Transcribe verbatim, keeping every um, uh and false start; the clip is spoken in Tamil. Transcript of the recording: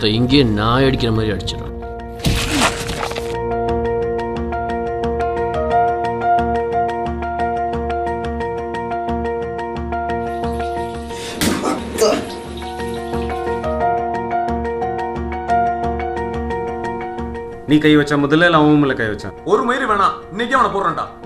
ஒருத்த இங்கேயே நான் அடிக்கிற மாதிரி அடிச்சிடும். நீ கை வச்சா முதல்ல இல்லை அவன் மேல கை வச்சான்? ஒரு மயிறு வேணாம், இன்னைக்கே அவனை போடுறேன்டா.